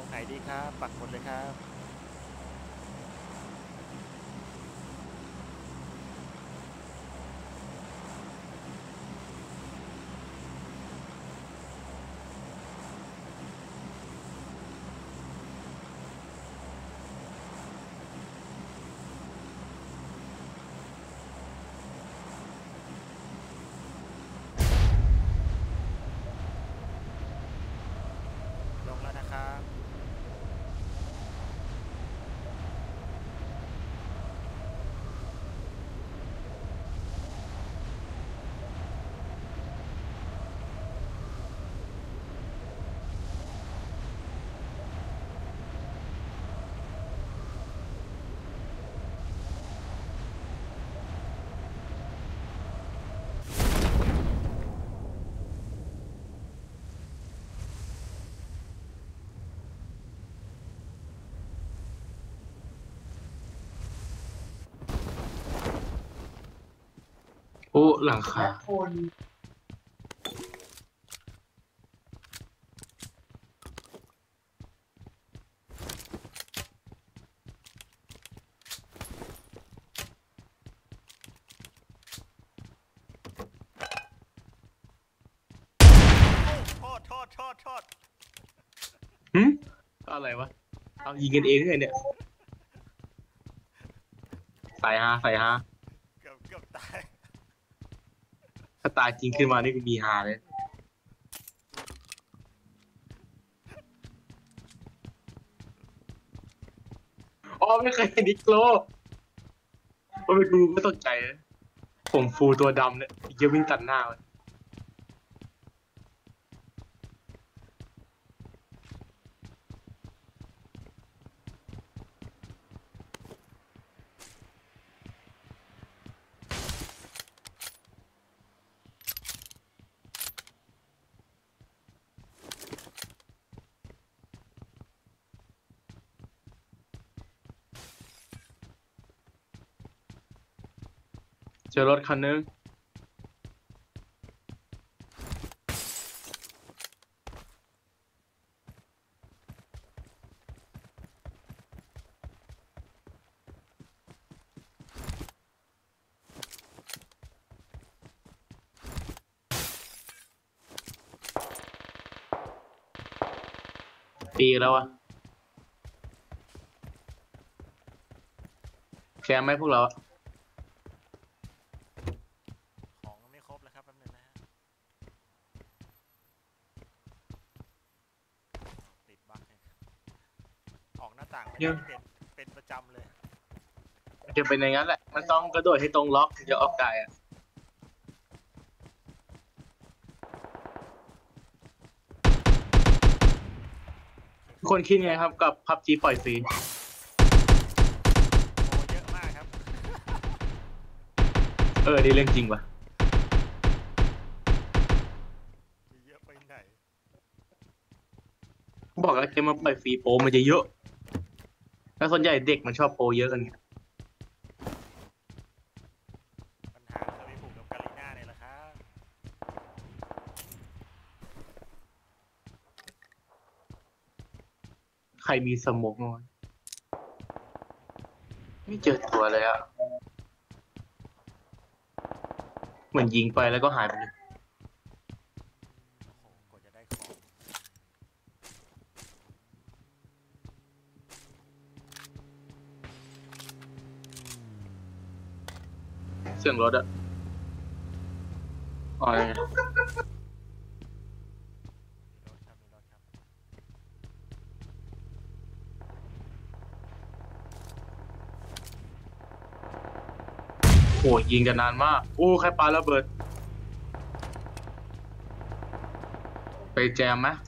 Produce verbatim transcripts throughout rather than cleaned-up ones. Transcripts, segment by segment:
ไหนดีครับปักหมดเลยครับลงแล้วนะครับโอ้หลังคาโทษโทษโทษโทษหึอะไรวะเอายิงกันเองเลยเนี่ยใส่ฮาใส่ฮาเกือบเกือบตายถ้าตายจริงขึ้นมานี่ก็มีฮาเลยอ๋อไม่เคยเห็นดิโกลว่าไปดูไม่ตกใจเลยผมฟูตัวดำเนี่ยเยอะวิ่งตัดหน้าเลยเจอรถคันนึงปีแล้วอะแชร์ไหมพวกเราอะของไม่ครบแล้วครับแป๊บนึงนะฮะติดบั๊กเนี่ยออกหน้าต่างไม่ได้เป็นเป็นประจำเลยจะเป็นอย่างนั้นแหละมันต้องกระโดดให้ตรงล็อกจะออกได้อะทุกคนคิดไงครับกับพับจีปล่อยฟรีโอ้เยอะมากครับเออนี่เรื่องจริงว่ะจะเยอะไปไหนบอกแล้วเกมมาปล่อยฟรีโปรมันจะเยอะแล้วส่วนใหญ่เด็กมันชอบโปรเยอะกันไงปัญหาเคยไปผูกกับกาลิน่าเนี่ยแหละครับใครมีสโมกน้อยไม่เจอตัวเลยอะเหมือนยิงไปแล้วก็หายไปเลยโอ้โหกว่าจะได้ของเสียงรถอะอ๋อมีรถครับมีรถครับโหยิงกันนานมากโอ้ใครปาระเบิดไปแจมไหม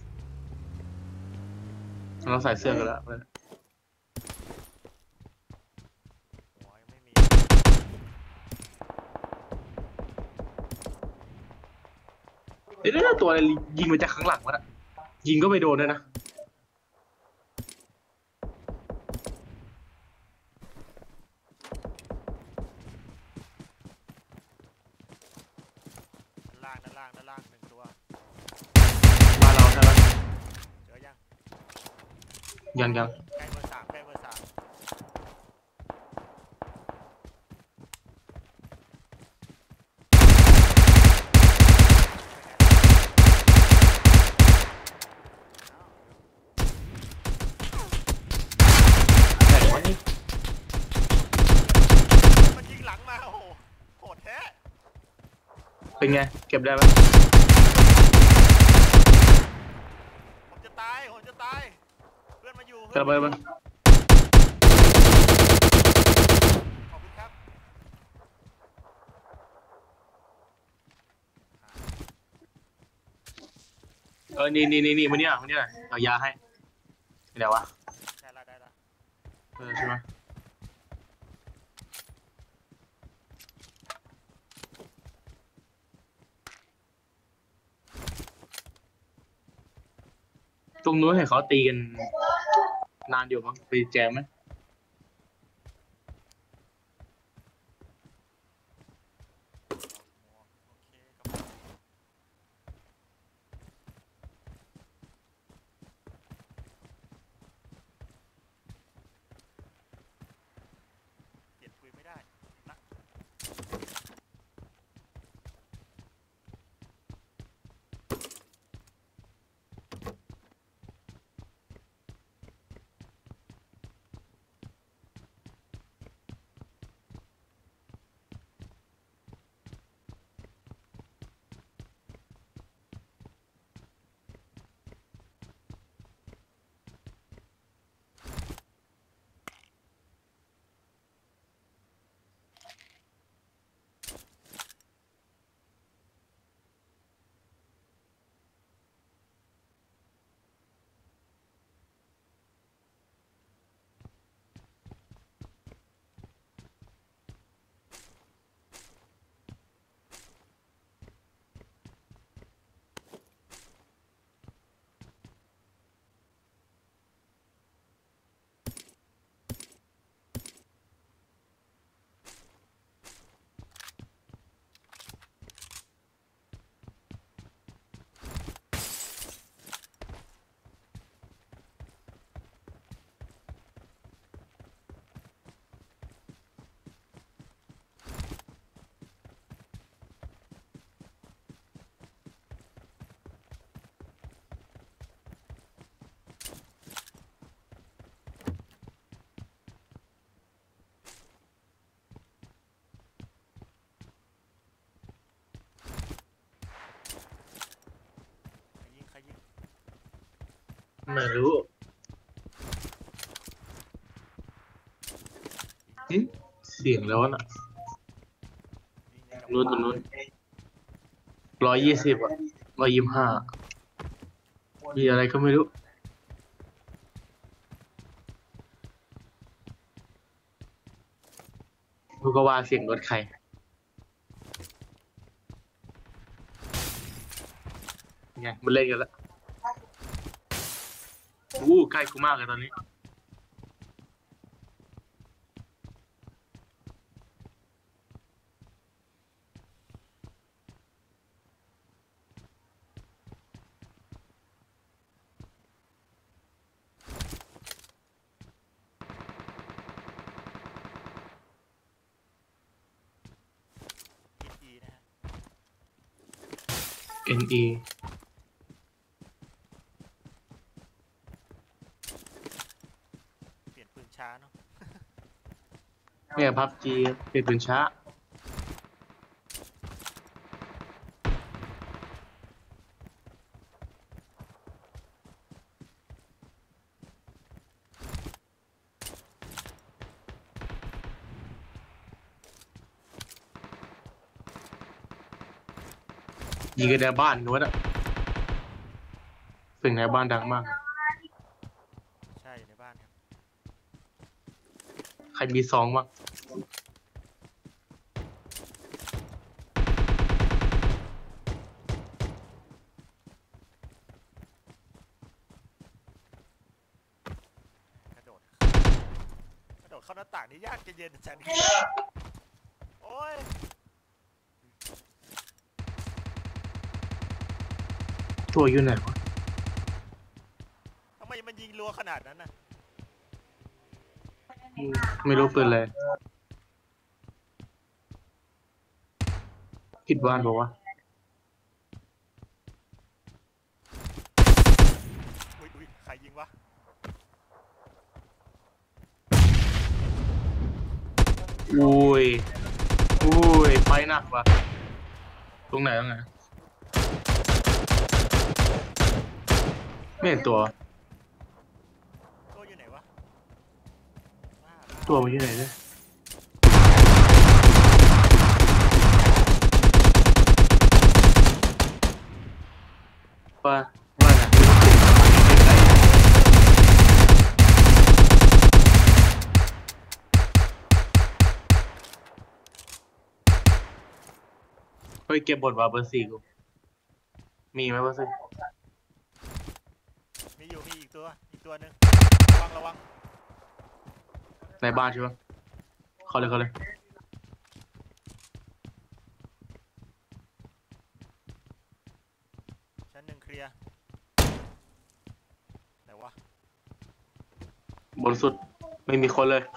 เราใส่เสื้อกันแล้วหัวยังไม่มีเดี๋ยวตัวอะไรยิงมาจากข้างหลังวะน่ะยิงก็ไม่โดนด้วยนะด้านล่างด้านล่างด้านล่างหนึ่งตัวมาเราใช่ไหมเจอยังยังยังใกล้เบอร์สามใกล้เบอร์สามไหนวะนี่มันยิงหลังมาโอ้โหโหดแท้เป็นไงเก็บได้ไหมผมจะตายผมจะตายเพื่อนมาอยู่กระเบิดมันขอบคุณครับเออนี่นี่นี่นี่มันเนี่ยมันเนี่ยเอายาให้เดี๋ยววะได้ละได้ละเออใช่ไหมตรงนู้นให้เขาตีกันนานอยู่มั้งไปแจมไหมหมวกโอเคครับเปลี่ยนปืนไม่ได้นะใครยิงใครยิงไม่รู้หึเสียงแล้วน่ะยิงอย่างกับนู้นตรงนู้นร้อยยี่สิบอ่ะร้อยยี่สิบห้ามีอะไรก็ไม่รู้กูก็ว่าเสียงรถใครไงมันเล่นกันแล้วอู้ใกล้กูมากเลยตอนนี้อีนะฮะเอ็นอีเปลี่ยนปืนช้าเนาะเนี่ยพับจีเปลี่ยนปืนช้ายิงกันในบ้านนู้นอะเสียงในบ้านดังมากใช่ในบ้านครับใครมีซองบ้างกระโดดกระโดดเข้าหน้าต่างนี่ยากจะเย็นจังโอ้ยตัวอยู่ไหนวะทำไมมันยิงรัวขนาดนั้นน่ะอืมไม่รู้ปืนเลยผิดบ้านบอกว่าอุ้ยอุ้ยใครยิงวะอุ้ยอุ้ยไปหนักว่ะตรงไหนตรงไหนไม่เห็นตัวตัวอยู่ไหนวะบ้าตัวมันอยู่ไหนเนี่ยว่าว่าน่ะเฮ้ยเก็บบทว่าเบอร์สี่กูมีไหมเบอร์สี่มีอยู่มีอีกตัวอีกตัวหนึ่งระวังระวังในบ้านใช่ปะเขาเลยเขาเลยชั้นหนึ่งเคลียร์ไหนวะบนสุดไม่มีคนเลย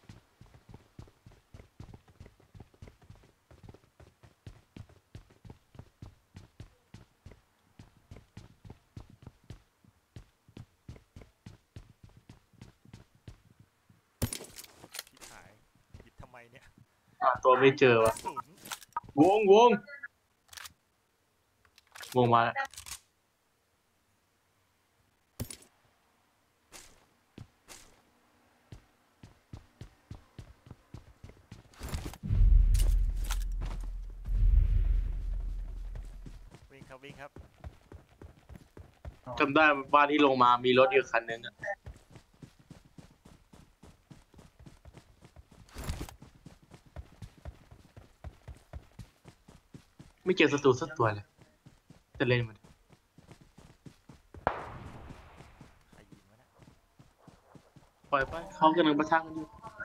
ที่หายหยิบทำไมเนี่ยหาตัวไม่เจอวะศูนย์วงวงวงมาแล้ววิ่งครับวิ่งครับจำได้บ้านที่ลงมามีรถอยู่คันนึงอะไม่เจอศัตรูสักตัวเลยจะเล่นมันใครยิงวะเนี่ยปล่อยไปเขากำลังประทะกันอยู่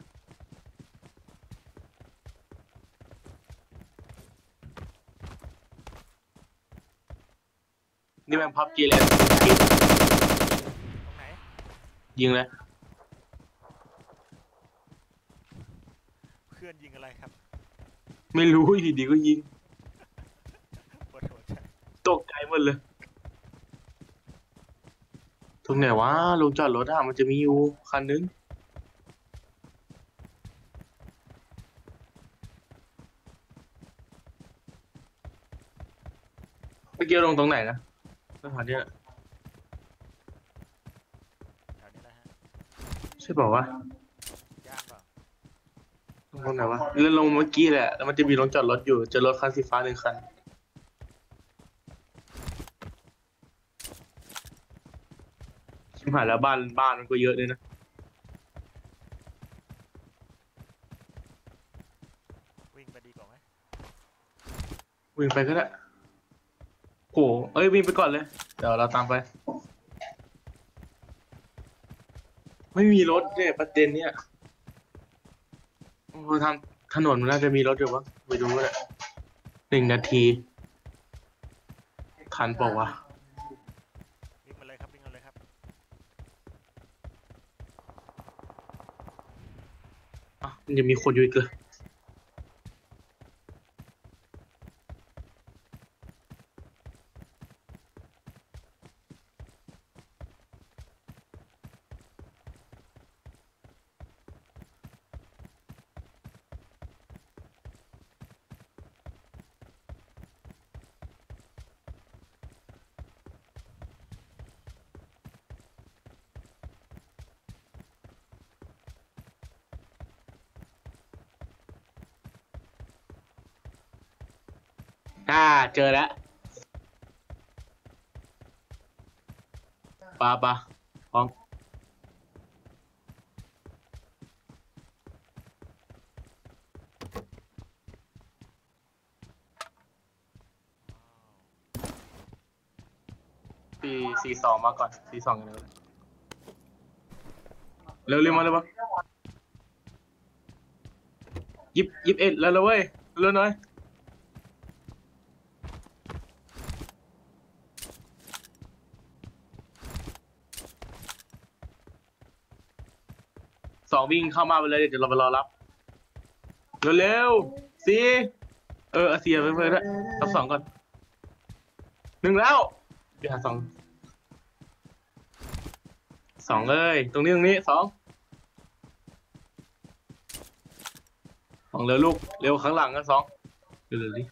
นี่มันพับจีเลยตรงไหนยิงเลยเพื่อนยิงอะไรครับไม่รู้อยู่ดีก็ยิงปวดหัวใจตกใจหมดเลยตรงไหนวะลงจอดรถอะมันจะมีอยู่คันนึงเมื่อกี้ลงตรงไหนนะสถานที่แถวนี้แหละฮะใช่เปล่าวะย่างเปล่าลงตรงไหนวะแล้วลงเมื่อกี้แหละแล้วมันจะมีลงจอดรถอยู่เจอรถคันสีฟ้าหนึ่งคันชิบหายแล้วบ้านบ้านมันก็เยอะเลยนะวิ่งไปดีกว่าไหมวิ่งไปก็ได้โหเอ้ยวิ่งไปก่อนเลย เดี๋ยวเราตามไป ไม่มีรถเนี่ยประเด็นเนี่ยโอ้ทำถนนมันน่าจะมีรถอยู่ปะไปดูก็ได้หนึ่งนาทีทันเปล่าวะวิ่งมาเลยครับวิ่งมาเลยครับอ่ะมันยังมีคนอยู่อีกเลยอ่าเจอแล้วปาปาพร้อมสี่สี่สองมาก่อนสี่สองกันเลยเร็วเร็วมาเลยปะยิบยิบเอ็ดแล้วเลยเว้ยเร็วหน่อยสองวิ่งเข้ามาไปเลยเดี๋ยวเราไปรอรับเร็วๆสี่เออเสียไปเพื่อนละรับสองก่อนหนึ่งแล้วเดี๋ยวหาสองสองเลยตรงนี้ตรงนี้สองสองเร็วลูกเร็วข้างหลังกันสองเร็วๆดิ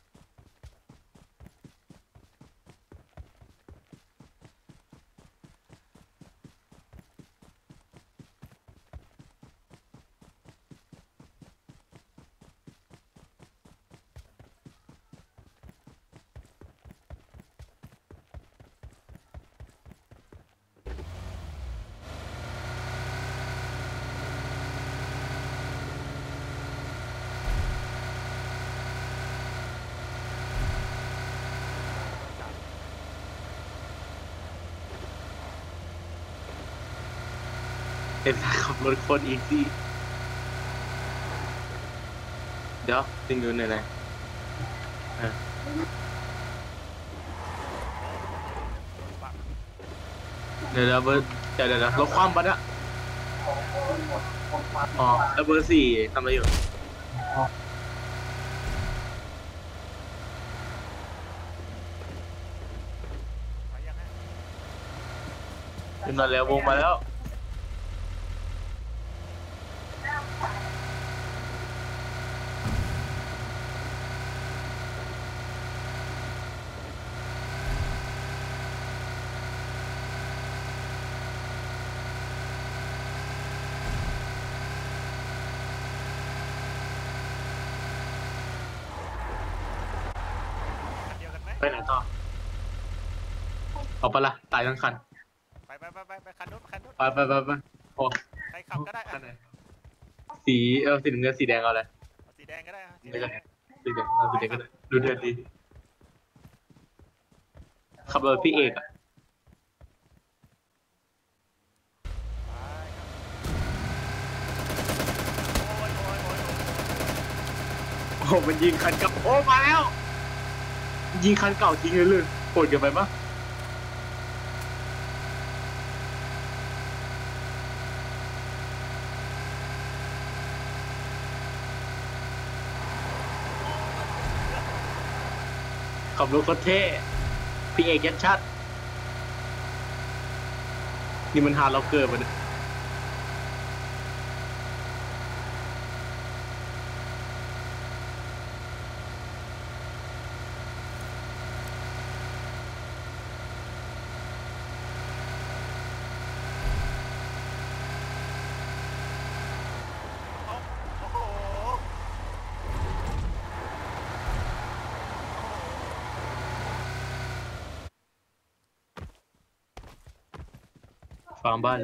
เอ็นขับรถโคตรอีซี่เดี๋ยวติงดูหน่อยนะอ่ะเดี๋ยวเดี๋ยวเบอร์เดี๋ยวเดี๋ยวเดี๋ยวรถคว่ำปะเนี่ยอ๋อแล้วเบอร์สี่ทำอะไรอยู่ไปยังไงขึ้นมาแล้ววงมาแล้วคันเดียวกันไหมไปไหนต่อเอาปะละตายทั้งคันไปไปไปไปไปคันนู้นคันนู้นไปไปไปไปโอ้ใครขับก็ได้คัอ่ะนไหนสีเออสีน้ำเงินสีแดงเอาเลยเอาสีแดงก็ได้อ่ะสีไม่แดได้งสีแดงเอาสีแดงก็ได้ดูเดือดดีขับรถพี่เอกอะไปครับโอ้ยโอ้ยโอ้ยโอ้ยโอ้มันยิงคันเก่าโอ้มาแล้ว ยิงคันเก่าทิ้งเลยเลยโหดเกินไปปะขับรถโคตรเท่พี่เอกยัดชัดนี่มันฮาร์ดล็อกเกอร์ปะเนี่ยเอาโอ้โหฟาร์มบ้านเลย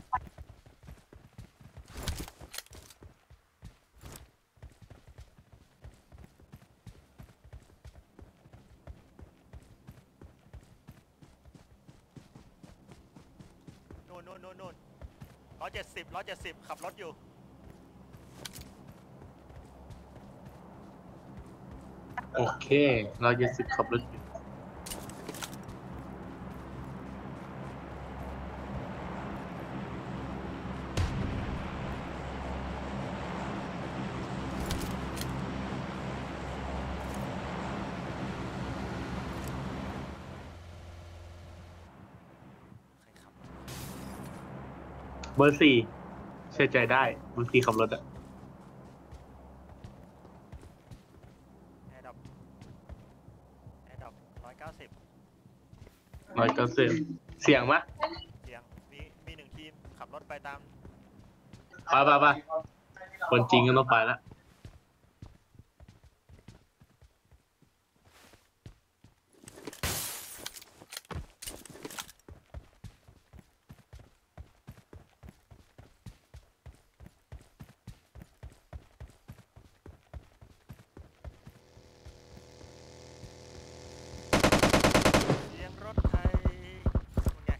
นู่นนู่นนู่นนู่นร้อยเจ็ดสิบร้อยเจ็ดสิบขับรถอยู่โอเคเราจะสิบขับรถอยู่เบอร์สี่เชื่อใจได้เบอร์สี่ขับรถอะแอร์ดับแอร์ดับร้อยเก้าสิบร้อยเก้าสิบเสียงมะเสียงมีมีหนึ่งทีมขับรถไปตามไปไปไปคนจริงก็ต้องไปแล้วเสียงรถไทยเป็นไง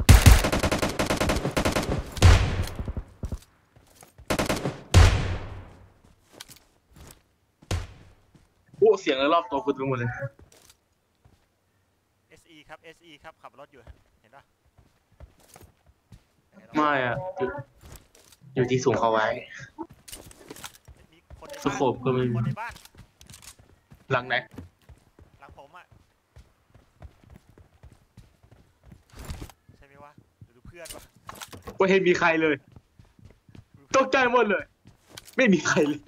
โอ้เสียงรอบตัวคุณไปหมดเลยเอส อี ครับ เอส อี ครับขับรถอยู่ฮะเห็นปะไม่อะอยู่ที่สูงเขาไว้มีคนในสบ้านโคปก็ไม่มีคนในบ้านหลังไหนหลังผมอ่ะใช่ไหมวะหรือเพื่อนวะไม่เห็นมีใครเลยตกใจหมดเลย ไม่มีใครเลย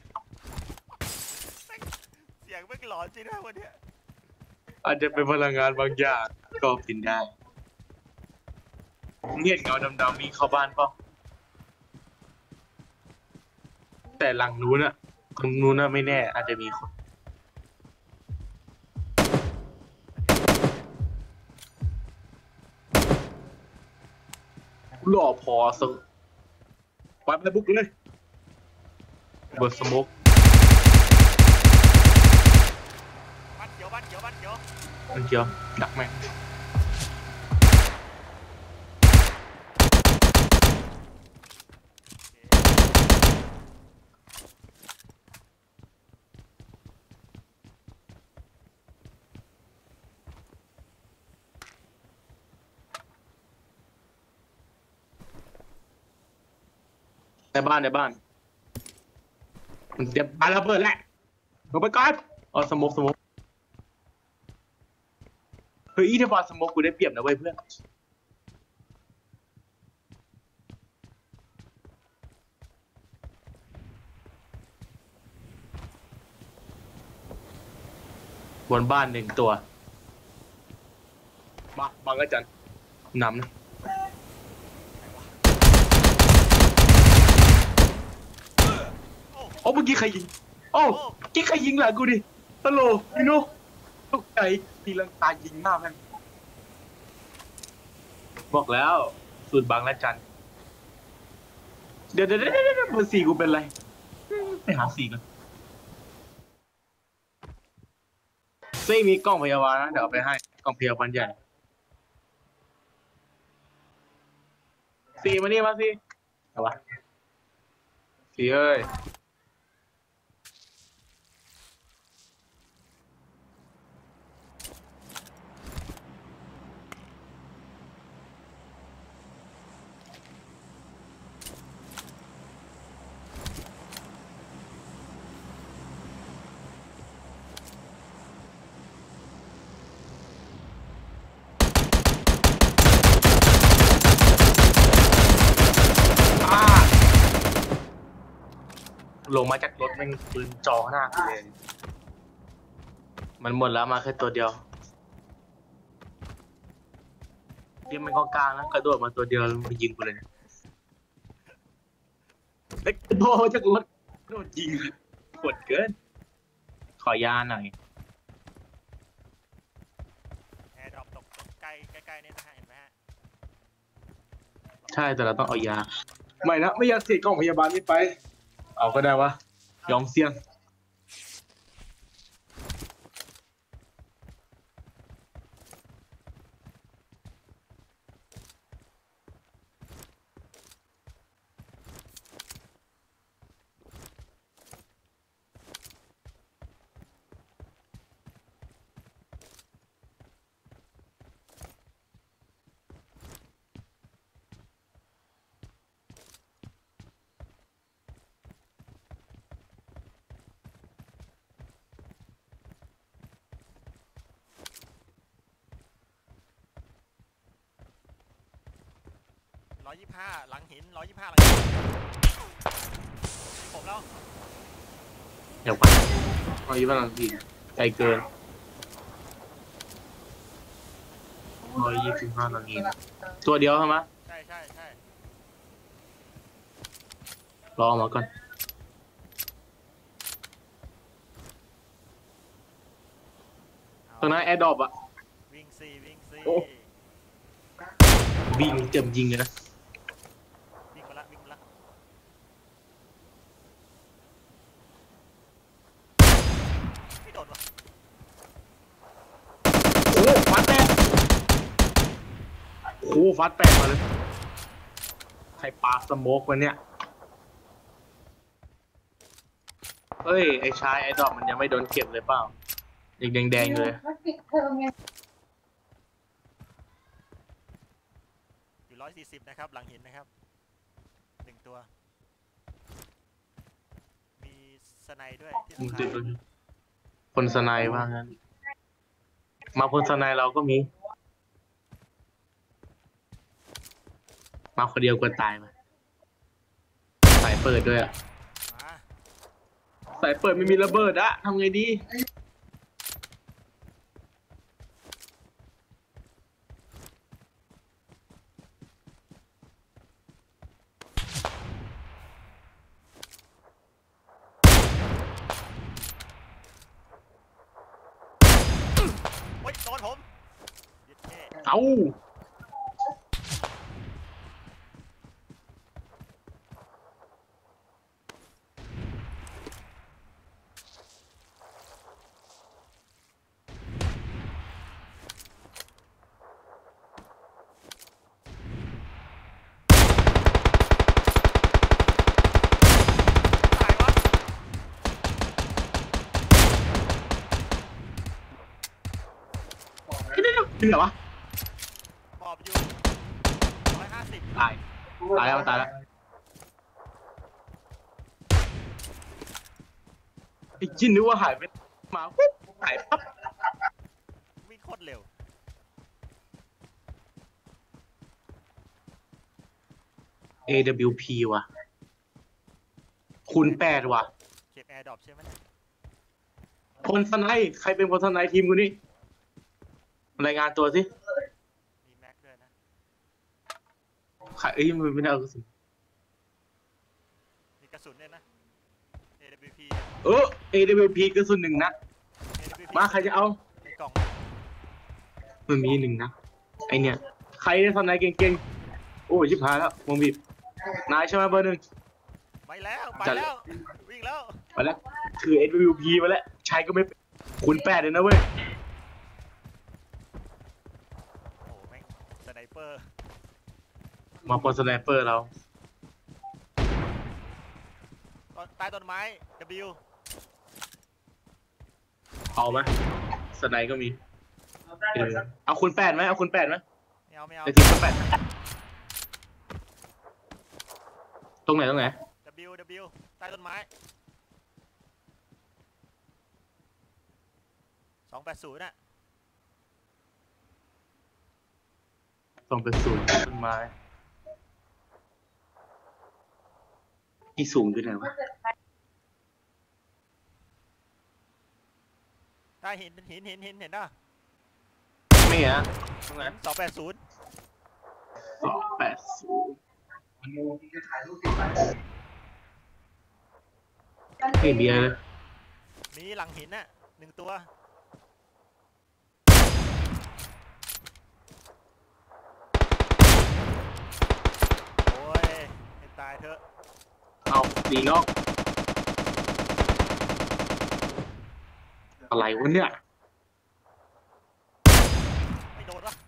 เสียงไม่งหลอนจริงนะวันเนี้ยอาจจะเป็นพลังงานบางอย่างก็เป็นได้มึงเห็นเงาดำๆมีเข้าบ้านเปล่าแต่หลังนู้นอะตรงนู้นอะไม่แน่ อาจจะมีคนหล่อพอสักวัดไปบุกเลยเบิร์ดสโมกบ้านเขียวบ้านเขียวบ้านเขียวมันเดียวดักแม่งในบ้านในบ้านมันเตรียมปาระเบิดแหละลงไปก่อนเอาสโมกสโมกเฮ้ยถ้าบอลสโมกกูได้เปรียบนะเว้ยเพื่อนบนบ้านหนึ่งตัวมาบังอาจารย์นำนะโอ้เมื่อกี้ใครยิงโอ้เมื่อกี้ใครยิงหลังกูดิฮัลโหลพี่นุ๊กตกใจตีลังกายิงหน้าแม่งบอกแล้วสูตรบางละจันเดี๋ยวเดี๋ยวเดี๋ยวเดี๋ยวเบอร์สี่กูเป็นไรไปหาสี่กันซี่มีกล้องพยาบาลนะเดี๋ยวเอาไปให้กล้องพยาบาลใหญ่สี่มานี่มาสิเอาวะสี่เอ้ยลงมาจากรถแม่งปืนจ่อหน้ากูเลยมันหมดแล้วมาแค่ตัวเดียวที่มันก็กลางนะกระโดดมาตัวเดียวมันยิงกูเลยเล็กโดดจากรถโดดยิงปวดเกินขอยาหน่อยแอร์ดรอปตกใกล้ใกล้ๆนี่นะฮะเห็นไหมฮะใช่แต่เราต้องเอายาไม่นะไม่อยากเสียกล้องพยาบาลนี่ไปเอาก็ได้วะยอมเสี่ยงร้อยยี่สิบห้าหลังหินร้อยยี่สิบห้าหลังหินผมแล้วเดี๋ยวไปเอาอีกบ้างทีไกลเกินร้อยยี่สิบห้านาทีตัวเดียวใช่ไหมใช่ใช่ใช่รอมาก่อนตรงนั้นแอร์ดรอปอะวิ่งซีวิ่งซีโอ้ วิ่งเจ็บยิงเลยนะวิ่งมาละวิ่งมาละไม่โดนวะโอ้ฟัดแตกโอ้ฟัดแตกมาเลยใครปาสโมกวะเนี่ยเฮ้ยไอชายไอดอกมันยังไม่โดนเก็บเลยเปล่ายังแดงๆอยู่เลยอยู่ร้อยสี่สิบนะครับหลังหินนะครับหนึ่งตัวสไนด้วยที่มึงสำคัติญดเลยคนสไนว่างั้น มาคนสไนเราก็มี มาคนเดียวกวนตายมาสายเปิดด้วยอะมาสายเปิดไม่มีระเบิดอะทำไงดีโอ๊ยโดนผมยึดเท่เอาตายวะเดี๋ยวๆจริงเหรอวะบอบอยู่ร้อยห้าสิบตาย ตายแล้วมันตายแล้วไอ้จินนึกว่าหายไปมาปุ๊บหายปั๊บวิ่งโคตรเร็วเอ ดับเบิลยู พี ว่ะ คูณแปดว่ะเก็บแอร์ดรอปใช่ไหมเนี่ยพลสไนด์ใครเป็นพลสไนด์ทีมกูนี่ รายงานตัวสิมีแม็กด้วยนะใครเอ้ยมันไม่ได้เอากระสุนมีกระสุนด้วยนะ เอ ดับเบิลยู พีเออ เอ ดับเบิลยู พี กระสุนหนึ่งนัดเอ ดับเบิลยู พีมาใครจะเอาในกล่องมันมีหนึ่งนัดไอเนี่ย ใครสไนด์เก่งๆ โอ้ยชิบหายแล้ววงบีบนายใช่ไหมเบอร์หนึ่งไปแล้วไปจัดแล้ววิ่งแล้วไปแล้วถือ เอ ดับเบิลยู พี มาแล้วใช้ก็ไม่เป็นคูณแปดเลยนะเว้ยโอ้โหแม่งสไนเปอร์มาพลสไนเปอร์เราต้นใต้ต้นไม้ W เอาไหมสไนก็มีเออเอาคูณแปดไหมเอาคูณแปดไหมไม่เอาไม่เอาไอทีมคูณแปดตรงไหนตรงไหน W W ใต้ต้นไม้สองแปดศูนย์น่ะส่งเป็นศูนย์ต้นไม้ที่สูงอยู่ไหนวะใต้หินหินหินหินเห็นป่ะไม่ฮะตรงไหนสองแปดศูนย์สองแปดศูนย์ไม่มีอะไรเลยมีหลังหินน่ะหนึ่งตัว โอ้ยให้ตายเถอะเอาหนีนอกอะไรวะเนี่ยไม่โดนวะ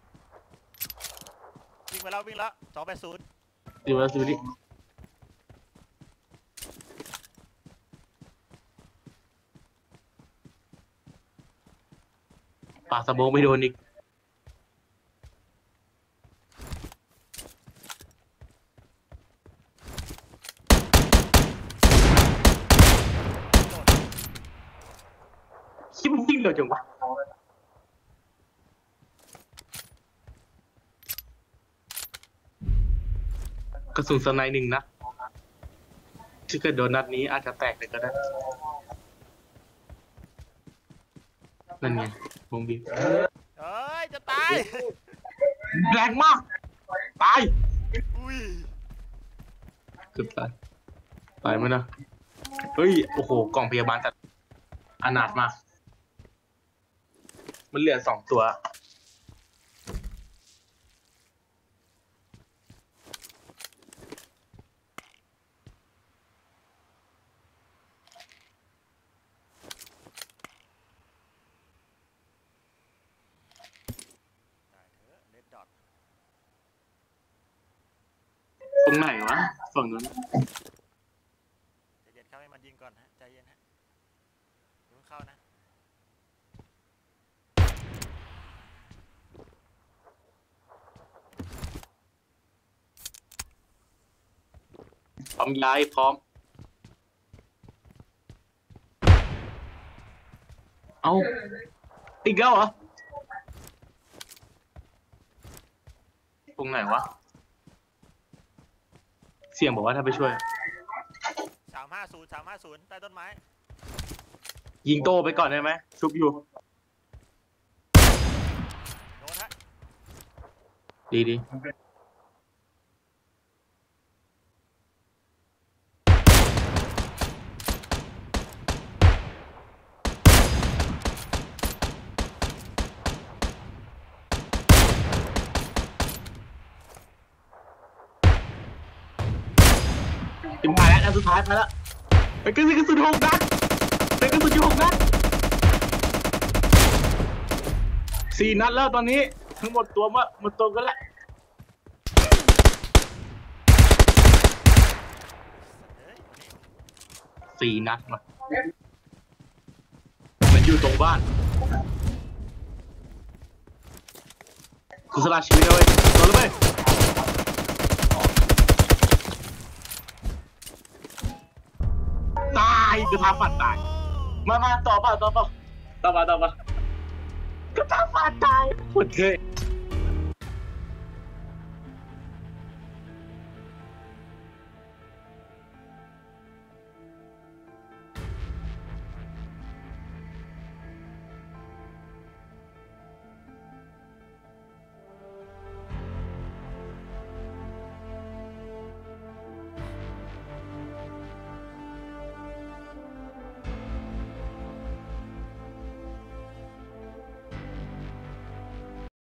วิ่งไปแล้ววิ่งแล้วสองแปดศูนย์ดูแล้วดูดิปาสะโบไม่โดนอีกโดนคิดมันวิ่งเร็วจังวะกระสุนสไนด์หนึ่งนะที่เกิดโดนนัดนี้อาจจะแตกเลยก็ได้นั่นไงวงบีบเอ้ยจะตายแรงมาก ตายอุ้ยเกือบตาย ตายไหมนะ เฮ้ย โอ้โห กล่องพยาบาลจัดอนาถมาก มันเหลือสองตัวตายเถอะเลดดอทตรงไหนวะ ฝั่งนู้นใจเย็นเข้าให้มันยิงก่อนฮะใจเย็นฮะอย่าเพิ่งเข้านะพร้อมย้ายพร้อมเอาอีกแล้วเหรอตรงไหนวะเสียงบอกว่าถ้าไปช่วยสามห้าศูนย์สามห้าศูนย์ใต้ต้นไม้ยิงโตไปก่อนได้ไหมชุบอยู่โดนฮะดีดีถึงมาแล้วอันสุดท้ายมาแล้วไปกระสุนกระสุนหกนัดไปกระสุนอยู่หกนัดสี่นัดแล้วตอนนี้ทั้งหมดตัวมาหมดตัวกันแล้วเฮ้ยสี่นัดมามันอยู่ตรงบ้านคุณสละชีวิตเลยต่อเลยไปตายกระทาฝันตายมามาต่อป่ะต่อป่ะต่อป่ะต่อป่ะกระทาฝันตายโคตรเท่